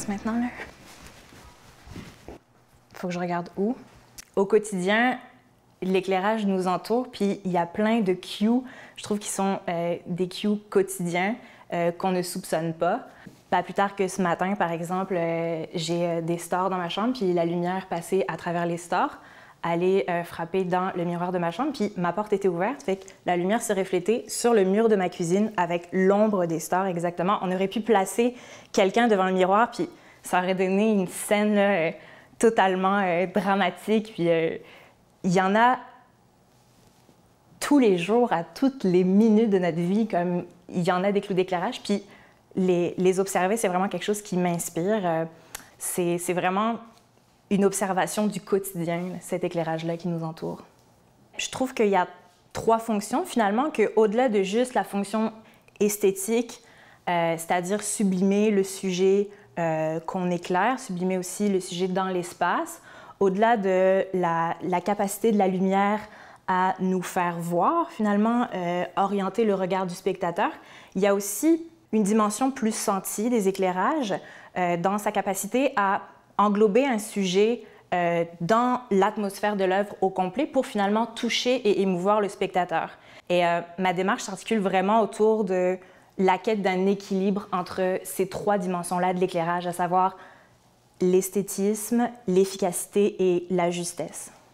commence maintenant, là. Faut que je regarde où. Au quotidien, l'éclairage nous entoure, puis il y a plein de cues, je trouve, qui sont des cues quotidiens qu'on ne soupçonne pas. Pas plus tard que ce matin, par exemple, j'ai des stores dans ma chambre, puis la lumière passait à travers les stores, allait frapper dans le miroir de ma chambre, puis ma porte était ouverte, fait que la lumière s'est reflétée sur le mur de ma cuisine avec l'ombre des stores exactement. On aurait pu placer quelqu'un devant le miroir, puis ça aurait donné une scène là, totalement dramatique, puis il y en a tous les jours, à toutes les minutes de notre vie, comme il y en a des clous d'éclairage, puis les observer, c'est vraiment quelque chose qui m'inspire. C'est vraiment une observation du quotidien, cet éclairage-là qui nous entoure. Je trouve qu'il y a 3 fonctions, finalement, qu'au-delà de juste la fonction esthétique, c'est-à-dire sublimer le sujet qu'on éclaire, sublimer aussi le sujet dans l'espace, au-delà de la capacité de la lumière à nous faire voir, finalement, orienter le regard du spectateur, il y a aussi une dimension plus sentie des éclairages dans sa capacité à englober un sujet dans l'atmosphère de l'œuvre au complet pour finalement toucher et émouvoir le spectateur. Et ma démarche s'articule vraiment autour de la quête d'un équilibre entre ces 3 dimensions-là de l'éclairage, à savoir l'esthétisme, l'efficacité et la justesse.